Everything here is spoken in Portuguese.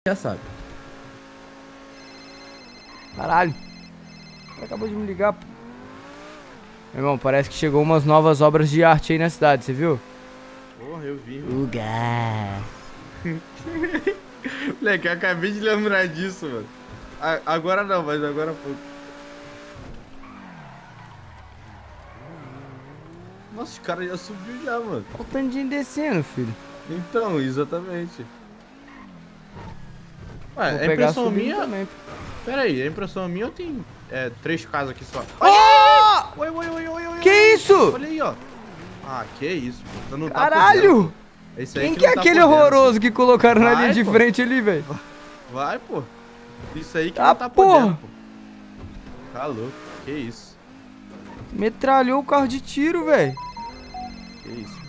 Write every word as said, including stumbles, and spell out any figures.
Já sabe. Caralho. Acabou de me ligar. Meu irmão, parece que chegou umas novas obras de arte aí na cidade, você viu? Porra, eu vi. Lugar. Moleque, eu acabei de lembrar disso, mano. A- agora não, mas agora pouco. Nossa, os caras já subiu já, mano. Olha o tandinho descendo, filho. Então, exatamente. Vou Ué, é pegar impressão subindo minha? também. Pera aí, é impressão minha ou tem é, três casas aqui só? Oh! Oi, oi, oi, oi, oi. Que oi. isso? Olha aí, ó. Ah, que isso, pô. Você não tá Caralho! podendo. Esse aí Quem que que é não tá aquele podendo. horroroso que colocaram na Vai, linha de pô. frente ali, velho? Vai, pô. Isso aí que Ah, não tá porra. podendo, pô. Tá louco, que isso. Metralhou o carro de tiro, velho. Que isso.